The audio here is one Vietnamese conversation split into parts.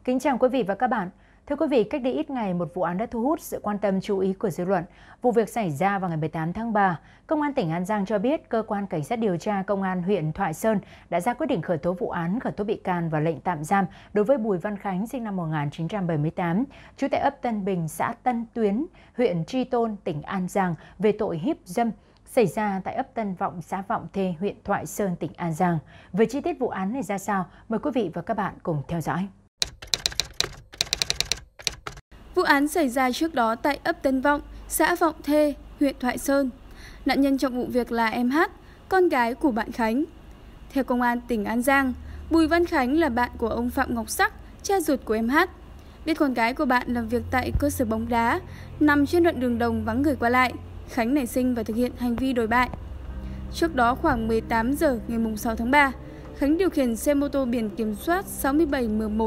Kính chào quý vị và các bạn. Thưa quý vị, cách đây ít ngày, một vụ án đã thu hút sự quan tâm chú ý của dư luận. Vụ việc xảy ra vào ngày 18 tháng 3. Công an tỉnh An Giang cho biết, Cơ quan Cảnh sát điều tra Công an huyện Thoại Sơn đã ra quyết định khởi tố vụ án, khởi tố bị can và lệnh tạm giam đối với Bùi Văn Khánh, sinh năm 1978, trú tại ấp Tân Bình, xã Tân Tuyến, huyện Tri Tôn, tỉnh An Giang về tội hiếp dâm xảy ra tại ấp Tân Vọng, xã Vọng Thê, huyện Thoại Sơn, tỉnh An Giang. Về chi tiết vụ án này ra sao, mời quý vị và các bạn cùng theo dõi. Vụ án xảy ra trước đó tại ấp Tân Vọng, xã Vọng Thê, huyện Thoại Sơn. Nạn nhân trong vụ việc là em Hát, con gái của bạn Khánh. Theo Công an tỉnh An Giang, Bùi Văn Khánh là bạn của ông Phạm Ngọc Sắc, cha ruột của em Hát. Biết con gái của bạn làm việc tại cơ sở bóng đá, nằm trên đoạn đường đồng vắng người qua lại, Khánh nảy sinh và thực hiện hành vi đồi bại. Trước đó khoảng 18 giờ ngày 6 tháng 3, Khánh điều khiển xe mô tô biển kiểm soát 67M1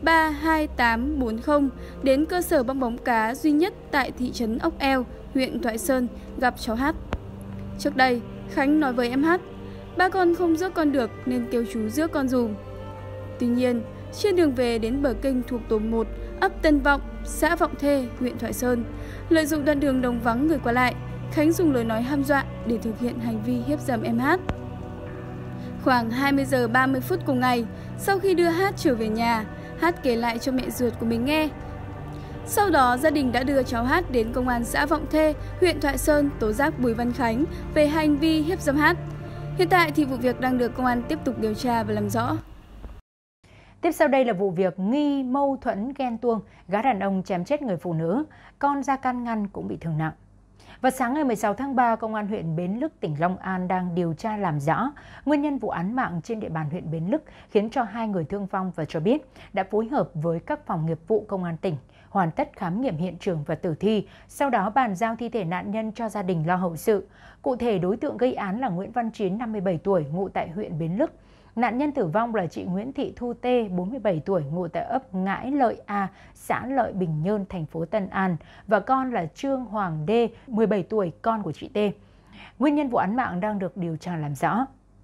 32840 đến cơ sở bong bóng cá duy nhất tại thị trấn Ốc Eo, huyện Thoại Sơn gặp cháu Hát. Trước đây, Khánh nói với em Hát, ba con không rước con được nên kêu chú rước con dùm. Tuy nhiên, trên đường về đến bờ kênh thuộc tổ 1, ấp Tân Vọng, xã Vọng Thê, huyện Thoại Sơn, lợi dụng đoạn đường đồng vắng người qua lại, Khánh dùng lời nói hăm dọa để thực hiện hành vi hiếp dâm em Hát. Khoảng 20 giờ 30 phút cùng ngày, sau khi đưa Hát trở về nhà, Hát kể lại cho mẹ ruột của mình nghe. Sau đó, gia đình đã đưa cháu Hát đến công an xã Vọng Thê, huyện Thoại Sơn tố giác Bùi Văn Khánh về hành vi hiếp dâm Hát. Hiện tại thì vụ việc đang được công an tiếp tục điều tra và làm rõ. Tiếp sau đây là vụ việc nghi mâu thuẫn ghen tuông, gã đàn ông chém chết người phụ nữ, con ra can ngăn cũng bị thương nặng. Vào sáng ngày 16 tháng 3, Công an huyện Bến Lức, tỉnh Long An đang điều tra làm rõ nguyên nhân vụ án mạng trên địa bàn huyện Bến Lức khiến cho 2 người thương vong và cho biết đã phối hợp với các phòng nghiệp vụ Công an tỉnh hoàn tất khám nghiệm hiện trường và tử thi, sau đó bàn giao thi thể nạn nhân cho gia đình lo hậu sự. Cụ thể, đối tượng gây án là Nguyễn Văn Chiến, 57 tuổi, ngụ tại huyện Bến Lức. Nạn nhân tử vong là chị Nguyễn Thị Thu Tê, 47 tuổi, ngụ tại ấp Ngãi Lợi A, xã Lợi Bình Nhơn, thành phố Tân An, và con là Trương Hoàng Đê, 17 tuổi, con của chị Tê. Nguyên nhân vụ án mạng đang được điều tra làm rõ.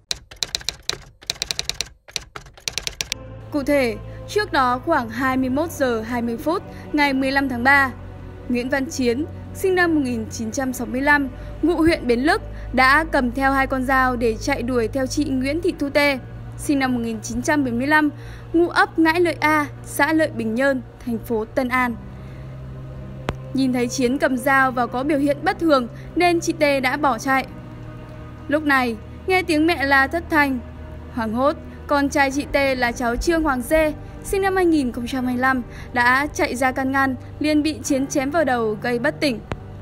Cụ thể, trước đó khoảng 21 giờ 20 phút ngày 15 tháng 3, Nguyễn Văn Chiến, sinh năm 1965, ngụ huyện Bến Lức, đã cầm theo 2 con dao để chạy đuổi theo chị Nguyễn Thị Thu Tê, sinh năm 1975, ngụ ấp Ngãi Lợi A, xã Lợi Bình Nhơn, thành phố Tân An. Nhìn thấy Chiến cầm dao và có biểu hiện bất thường nên chị Tê đã bỏ chạy. Lúc này, nghe tiếng mẹ la thất thanh. Hoảng hốt, con trai chị Tê là cháu Trương Hoàng Dê, sinh năm 2025, đã chạy ra can ngăn, liền bị Chiến chém vào đầu gây bất tỉnh.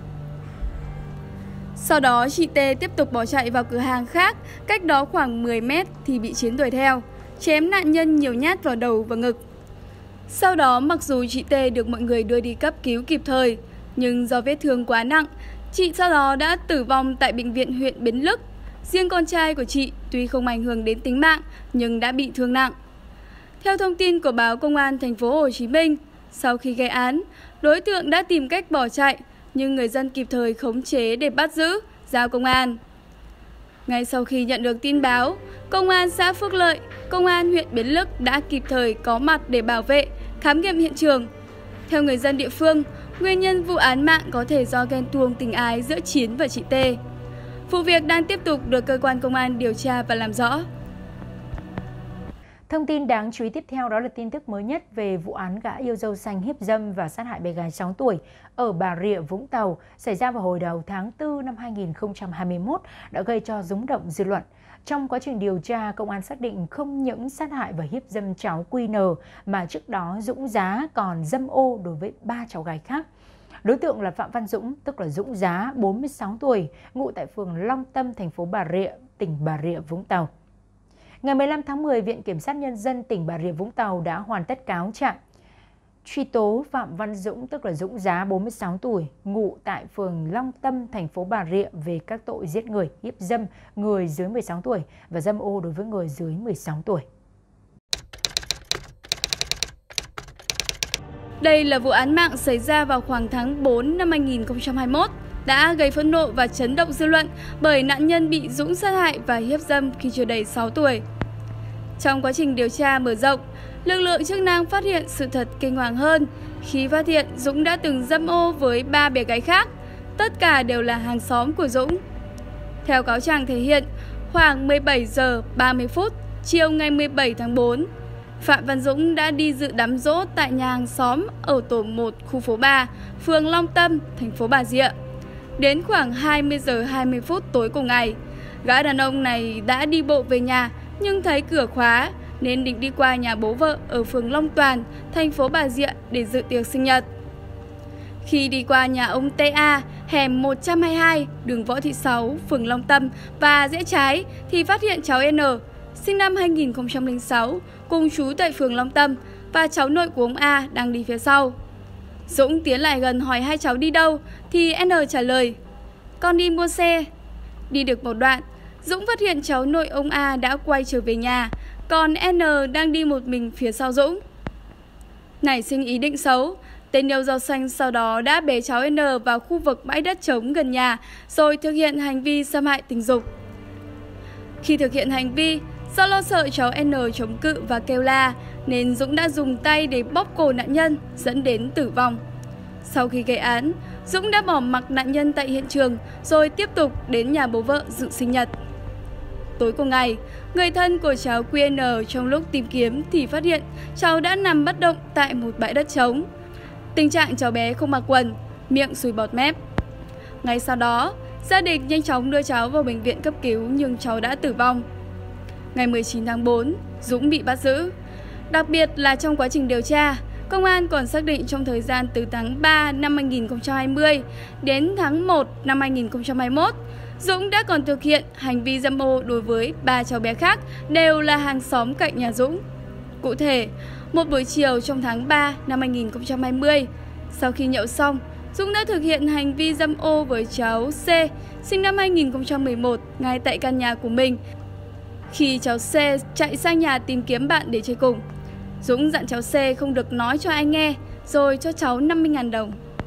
Sau đó, chị Tê tiếp tục bỏ chạy vào cửa hàng khác, cách đó khoảng 10 mét thì bị Chiến đuổi theo, chém nạn nhân nhiều nhát vào đầu và ngực. Sau đó, mặc dù chị Tê được mọi người đưa đi cấp cứu kịp thời, nhưng do vết thương quá nặng, chị sau đó đã tử vong tại bệnh viện huyện Bến Lức. Riêng con trai của chị tuy không ảnh hưởng đến tính mạng nhưng đã bị thương nặng. Theo thông tin của báo Công an thành phố Hồ Chí Minh, sau khi gây án, đối tượng đã tìm cách bỏ chạy, nhưng người dân kịp thời khống chế để bắt giữ, giao công an. Ngay sau khi nhận được tin báo, Công an xã Phước Lợi, Công an huyện Bến Lức đã kịp thời có mặt để bảo vệ, khám nghiệm hiện trường. Theo người dân địa phương, nguyên nhân vụ án mạng có thể do ghen tuông tình ái giữa Chiến và chị Tê. Vụ việc đang tiếp tục được cơ quan công an điều tra và làm rõ. Thông tin đáng chú ý tiếp theo đó là tin tức mới nhất về vụ án gã yêu dâu xanh hiếp dâm và sát hại bé gái 6 tuổi ở Bà Rịa, Vũng Tàu xảy ra vào hồi đầu tháng 4 năm 2021 đã gây cho rúng động dư luận. Trong quá trình điều tra, công an xác định không những sát hại và hiếp dâm cháu QN mà trước đó Dũng Giá còn dâm ô đối với 3 cháu gái khác. Đối tượng là Phạm Văn Dũng, tức là Dũng Giá, 46 tuổi, ngụ tại phường Long Tâm, thành phố Bà Rịa, tỉnh Bà Rịa, Vũng Tàu. Ngày 15 tháng 10, Viện Kiểm sát Nhân dân tỉnh Bà Rịa Vũng Tàu đã hoàn tất cáo trạng truy tố Phạm Văn Dũng, tức là Dũng Giá, 46 tuổi, ngụ tại phường Long Tâm, thành phố Bà Rịa về các tội giết người, hiếp dâm người dưới 16 tuổi và dâm ô đối với người dưới 16 tuổi. Đây là vụ án mạng xảy ra vào khoảng tháng 4 năm 2021, đã gây phẫn nộ và chấn động dư luận bởi nạn nhân bị Dũng sát hại và hiếp dâm khi chưa đầy 6 tuổi. Trong quá trình điều tra mở rộng, lực lượng chức năng phát hiện sự thật kinh hoàng hơn khi phát hiện Dũng đã từng dâm ô với 3 bé gái khác, tất cả đều là hàng xóm của Dũng. Theo cáo trạng thể hiện, khoảng 17 giờ 30 phút chiều ngày 17 tháng 4, Phạm Văn Dũng đã đi dự đám giỗ tại nhà hàng xóm ở tổ 1 khu phố 3, phường Long Tâm, thành phố Bà Rịa. Đến khoảng 20 giờ 20 phút tối cùng ngày, gã đàn ông này đã đi bộ về nhà nhưng thấy cửa khóa nên định đi qua nhà bố vợ ở phường Long Toàn, thành phố Bà Rịa để dự tiệc sinh nhật. Khi đi qua nhà ông T.A, hẻm 122, đường Võ Thị Sáu, phường Long Tâm và rẽ trái thì phát hiện cháu N, sinh năm 2006, cùng trú tại phường Long Tâm và cháu nội của ông A đang đi phía sau. Dũng tiến lại gần hỏi hai cháu đi đâu thì N trả lời: "Con đi mua xe." Đi được một đoạn, Dũng phát hiện cháu nội ông A đã quay trở về nhà, còn N đang đi một mình phía sau Dũng. Nảy sinh ý định xấu, tên yêu rau xanh sau đó đã bế cháu N vào khu vực bãi đất trống gần nhà rồi thực hiện hành vi xâm hại tình dục. Khi thực hiện hành vi, do lo sợ cháu N chống cự và kêu la nên Dũng đã dùng tay để bóp cổ nạn nhân dẫn đến tử vong. Sau khi gây án, Dũng đã bỏ mặc nạn nhân tại hiện trường rồi tiếp tục đến nhà bố vợ dự sinh nhật. Tối cùng ngày, người thân của cháu QN trong lúc tìm kiếm thì phát hiện cháu đã nằm bất động tại một bãi đất trống. Tình trạng cháu bé không mặc quần, miệng sùi bọt mép. Ngay sau đó, gia đình nhanh chóng đưa cháu vào bệnh viện cấp cứu nhưng cháu đã tử vong. Ngày 19 tháng 4, Dũng bị bắt giữ. Đặc biệt là trong quá trình điều tra, công an còn xác định trong thời gian từ tháng 3 năm 2020 đến tháng 1 năm 2021, Dũng đã còn thực hiện hành vi dâm ô đối với 3 cháu bé khác đều là hàng xóm cạnh nhà Dũng. Cụ thể, một buổi chiều trong tháng 3 năm 2020, sau khi nhậu xong, Dũng đã thực hiện hành vi dâm ô với cháu C, sinh năm 2011 ngay tại căn nhà của mình. Khi cháu C chạy sang nhà tìm kiếm bạn để chơi cùng, Dũng dặn cháu C không được nói cho ai nghe, rồi cho cháu 50.000 đồng.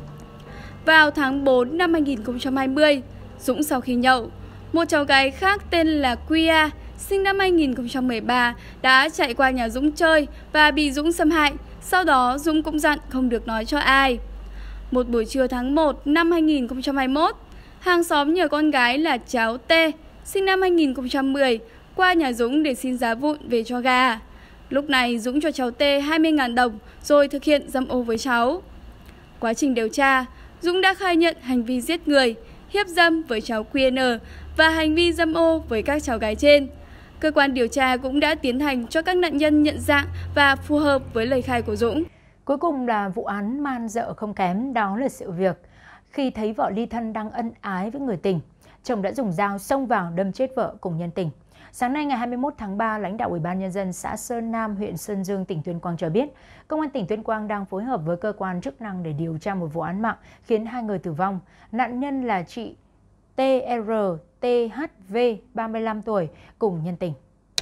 Vào tháng 4 năm 2020, Dũng sau khi nhậu, một cháu gái khác tên là Quia, sinh năm 2013, đã chạy qua nhà Dũng chơi và bị Dũng xâm hại. Sau đó Dũng cũng dặn không được nói cho ai. Một buổi trưa tháng 1 năm 2021, hàng xóm nhờ con gái là cháu T, sinh năm 2010, qua nhà Dũng để xin giá vụn về cho gà. Lúc này Dũng cho cháu T 20.000 đồng rồi thực hiện dâm ô với cháu. Quá trình điều tra, Dũng đã khai nhận hành vi giết người, hiếp dâm với cháu QN và hành vi dâm ô với các cháu gái trên. Cơ quan điều tra cũng đã tiến hành cho các nạn nhân nhận dạng và phù hợp với lời khai của Dũng. Cuối cùng là vụ án man dợ không kém, đó là sự việc khi thấy vợ ly thân đang ân ái với người tình, chồng đã dùng dao xông vào đâm chết vợ cùng nhân tình. Sáng nay ngày 21 tháng 3, lãnh đạo Ủy ban Nhân dân xã Sơn Nam, huyện Sơn Dương, tỉnh Tuyên Quang cho biết, Công an tỉnh Tuyên Quang đang phối hợp với cơ quan chức năng để điều tra một vụ án mạng khiến 2 người tử vong. Nạn nhân là chị TRTHV, 35 tuổi, cùng nhân tình.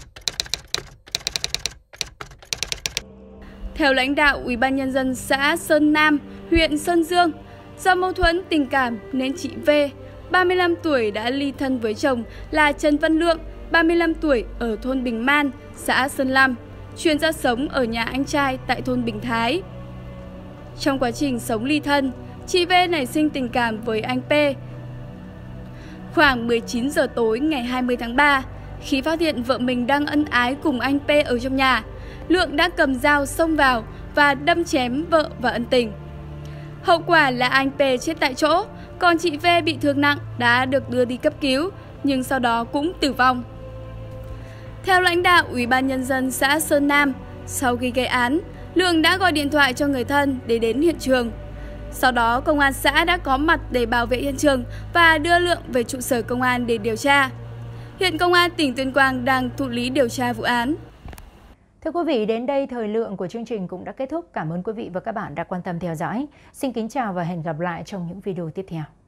Theo lãnh đạo Ủy ban Nhân dân xã Sơn Nam, huyện Sơn Dương, do mâu thuẫn tình cảm nên chị V, 35 tuổi đã ly thân với chồng là Trần Văn Lượng, 35 tuổi ở thôn Bình Man, xã Sơn Lâm, chuyển ra sống ở nhà anh trai tại thôn Bình Thái. Trong quá trình sống ly thân, chị V nảy sinh tình cảm với anh P. Khoảng 19 giờ tối ngày 20 tháng 3, khi phát hiện vợ mình đang ân ái cùng anh P ở trong nhà, Lượng đã cầm dao xông vào và đâm chém vợ và ân tình. Hậu quả là anh P chết tại chỗ, còn chị V bị thương nặng đã được đưa đi cấp cứu, nhưng sau đó cũng tử vong. Theo lãnh đạo Ủy ban Nhân dân xã Sơn Nam, sau khi gây án, Lượng đã gọi điện thoại cho người thân để đến hiện trường. Sau đó, công an xã đã có mặt để bảo vệ hiện trường và đưa Lượng về trụ sở công an để điều tra. Hiện Công an tỉnh Tuyên Quang đang thụ lý điều tra vụ án. Thưa quý vị, đến đây thời lượng của chương trình cũng đã kết thúc. Cảm ơn quý vị và các bạn đã quan tâm theo dõi. Xin kính chào và hẹn gặp lại trong những video tiếp theo.